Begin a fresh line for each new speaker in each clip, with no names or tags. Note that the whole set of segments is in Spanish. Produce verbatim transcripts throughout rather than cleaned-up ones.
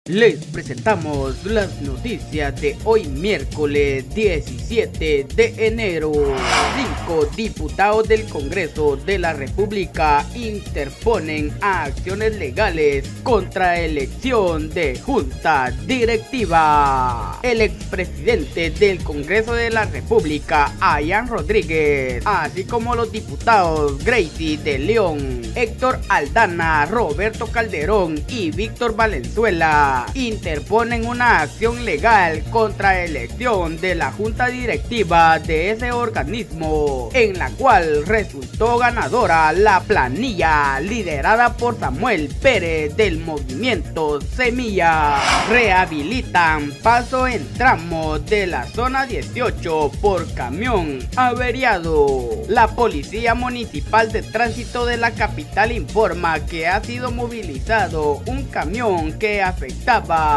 Les presentamos las noticias de hoy miércoles diecisiete de enero. Cinco diputados del Congreso de la República interponen acciones legales contra elección de junta directiva. El expresidente del Congreso de la República, Ayán Rodríguez, así como los diputados Gracie de León, Héctor Aldana, Roberto Calderón y Víctor Valenzuela, interponen una acción legal contra elección de la junta directiva de ese organismo, en la cual resultó ganadora la planilla liderada por Samuel Pérez del movimiento Semilla. Rehabilitan paso en tramo de la zona dieciocho por camión averiado. La Policía Municipal de Tránsito de la capital informa que ha sido movilizado un camión que afectaba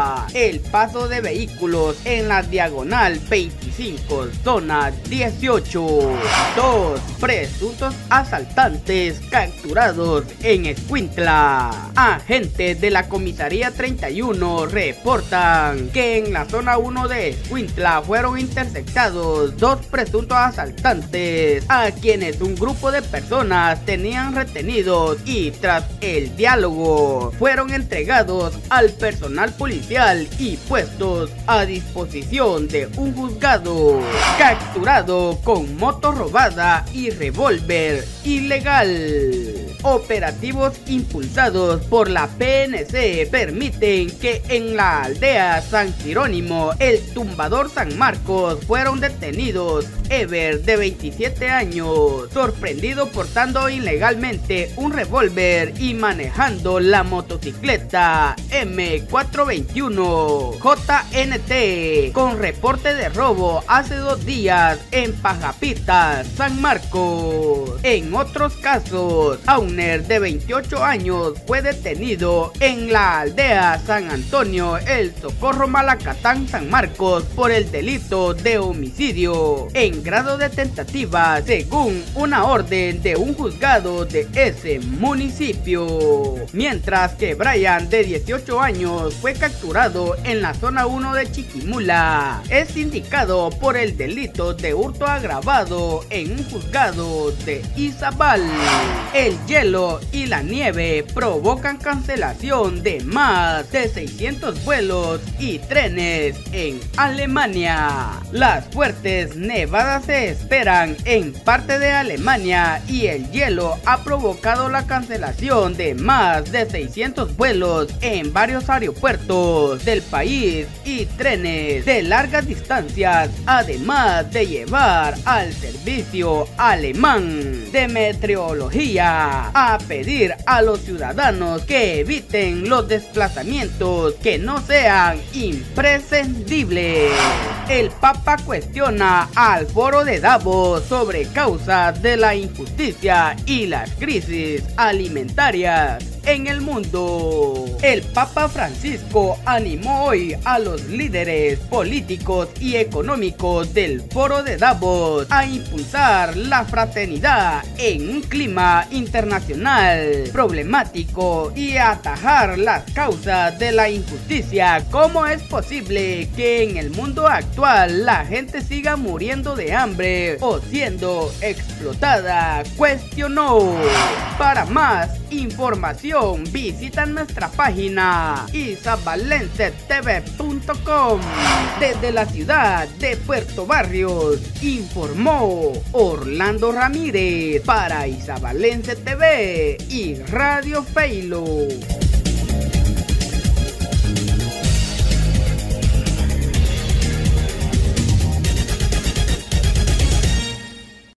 el paso de vehículos en la diagonal veinticinco, zona dieciocho. Dos presuntos asaltantes capturados en Escuintla. Agentes de la comisaría treinta y uno reportan que en la zona uno de Escuintla fueron interceptados dos presuntos asaltantes, a quienes un grupo de personas tenían retenidos, y tras el diálogo fueron entregados al personal policial y puestos a disposición de un juzgado. Capturado con moto robada y revólver ilegal. Operativos impulsados por la P N C permiten que en la aldea San Jerónimo, el Tumbador San Marcos, fueron detenidos Ever, de veintisiete años, sorprendido portando ilegalmente un revólver y manejando la motocicleta M cuatrocientos veintiuno J N T, con reporte de robo hace dos días en Pajapitas, San Marcos. En otros casos, Auner, de veintiocho años, fue detenido en la aldea San Antonio, El Socorro, Malacatán, San Marcos, por el delito de homicidio en grado de tentativa, según una orden de un juzgado de ese municipio. Mientras que Brian, de dieciocho años, fue capturado en la zona uno de Chiquimula. Es indicado por el delito de hurto agravado en un juzgado de Izabal. El hielo y la nieve provocan cancelación de más de seiscientos vuelos y trenes en Alemania. Las fuertes nevadas se esperan en parte de Alemania y el hielo ha provocado la cancelación de más de seiscientos vuelos en varios aeropuertos del país y trenes de largas distancias, además de llevar al servicio alemán de meteorología a pedir a los ciudadanos que eviten los desplazamientos que no sean imprescindibles. El Papa cuestiona al Foro de Davos sobre causas de la injusticia y las crisis alimentarias en el mundo. El Papa Francisco animó hoy a los líderes políticos y económicos del Foro de Davos a impulsar la fraternidad en un clima internacional problemático y a atajar las causas de la injusticia. ¿Cómo es posible que en el mundo actual la gente siga muriendo de hambre o siendo explotada?, cuestionó. Para más información, visita nuestra página isabalense t v punto com. Desde la ciudad de Puerto Barrios, informó Orlando Ramírez para Isabalense T V y Radio Feilo.